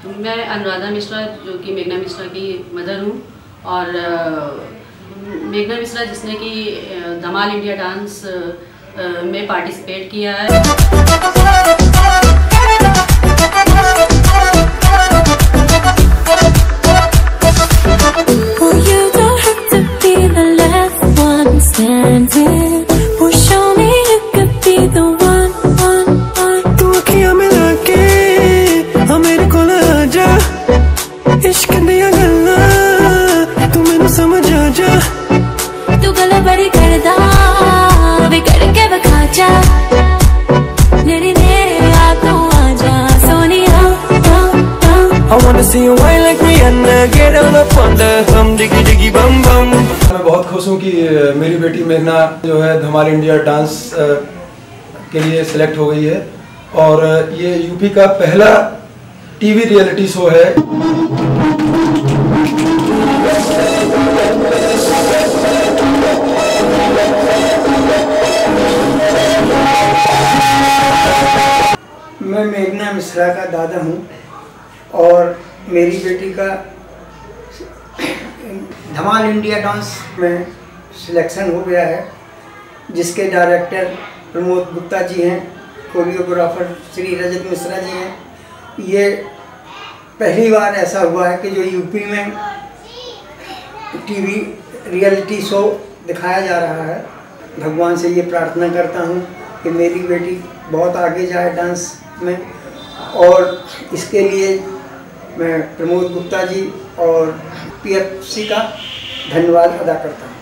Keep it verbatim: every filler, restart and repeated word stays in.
मैं अनुराधा मिश्रा, जो कि मेघना मिश्रा की मदर हूँ, और मेघना मिश्रा जिसने कि धमाल इंडिया डांस में पार्टिसिपेट किया है। इश्क दिया गल्ला तू मैनू समझ आ जा, तू गला बड़ी करदा वे करके बखा जा, मेरे मेरे आ तू आ जा Sonia. I wanna see you wine like Rihanna, get on up on the hum diggy diggy bum bum। मैं बहुत खुश हूँ कि मेरी बेटी मेघना जो है धमाल इंडिया डांस के लिए सिलेक्ट हो गई है, और ये यूपी का पहला टीवी रियलिटी शो है। मैं मेघना मिश्रा का दादा हूँ और मेरी बेटी का धमाल इंडिया डांस में सिलेक्शन हो गया है, जिसके डायरेक्टर प्रमोद गुप्ता जी हैं, कोरियोग्राफर श्री रजत मिश्रा जी हैं। ये पहली बार ऐसा हुआ है कि जो यूपी में टीवी रियलिटी शो दिखाया जा रहा है। भगवान से ये प्रार्थना करता हूँ कि मेरी बेटी बहुत आगे जाए डांस में, और इसके लिए मैं प्रमोद गुप्ता जी और पी एफ सी का धन्यवाद अदा करता हूँ।